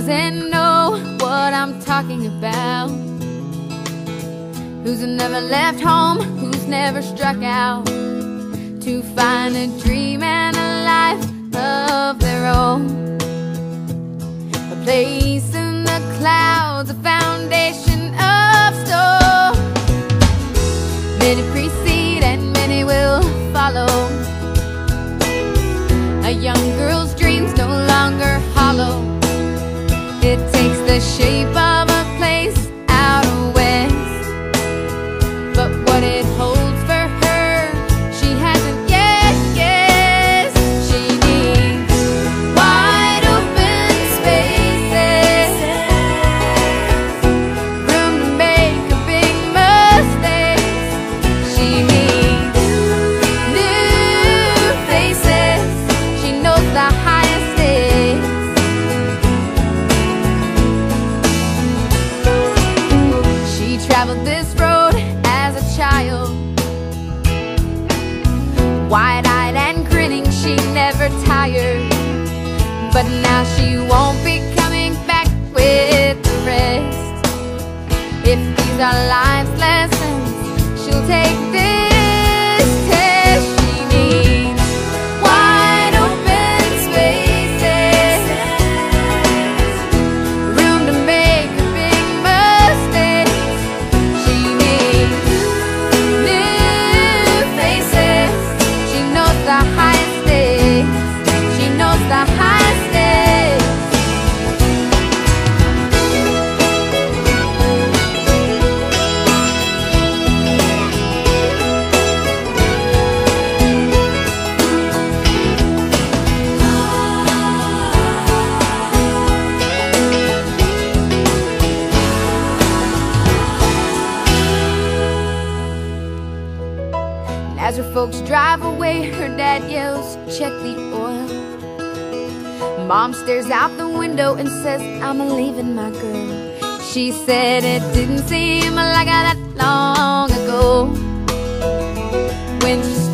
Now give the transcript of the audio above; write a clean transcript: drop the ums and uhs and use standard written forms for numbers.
doesn't know what I'm talking about, who's never left home, who's never struck out to find a dream and a life of their own, a place in the clouds, a foundation of stone. Many precede and many will follow. A young girl's dreams no longer hollow. It takes the shape of a place out west, but what it holds for her, she hasn't yet guessed. She needs wide open spaces, room to make a big mistake. She needs new faces. She knows the highest stakes. She traveled this road as a child, wide-eyed and grinning, she never tired. But now she won't be coming back with the rest. If these are life's lessons, she'll take this test. She needs wide open spaces, room to make a big mistake. She needs new faces. She knows the highest stakes. She knows the highest stakes. As her folks drive away, her dad yells, "Check the oil." Mom stares out the window and says, "I'm leaving my girl." She said it didn't seem like that long ago when she